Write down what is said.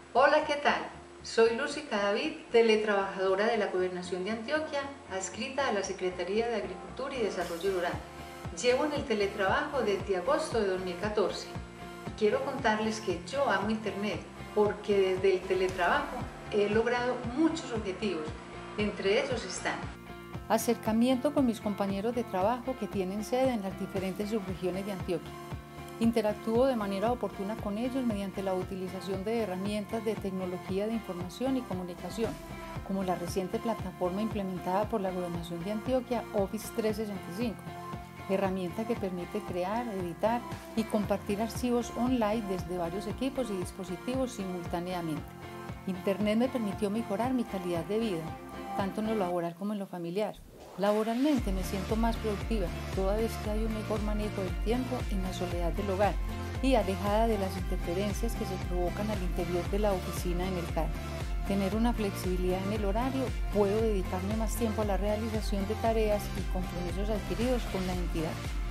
Hola, ¿qué tal? Soy Lucy Cadavid, teletrabajadora de la Gobernación de Antioquia, adscrita a la Secretaría de Agricultura y Desarrollo Rural. Llevo en el teletrabajo desde agosto de 2014 y quiero contarles que yo amo Internet porque desde el teletrabajo he logrado muchos objetivos. Entre ellos están acercamiento con mis compañeros de trabajo que tienen sede en las diferentes subregiones de Antioquia. Interactúo de manera oportuna con ellos mediante la utilización de herramientas de tecnología de información y comunicación, como la reciente plataforma implementada por la Gobernación de Antioquia, Office 365, herramienta que permite crear, editar y compartir archivos online desde varios equipos y dispositivos simultáneamente. Internet me permitió mejorar mi calidad de vida, tanto en lo laboral como en lo familiar. Laboralmente me siento más productiva, toda vez que hay un mejor manejo del tiempo en la soledad del hogar y alejada de las interferencias que se provocan al interior de la oficina en el carro. Tener una flexibilidad en el horario, puedo dedicarme más tiempo a la realización de tareas y compromisos adquiridos con la entidad.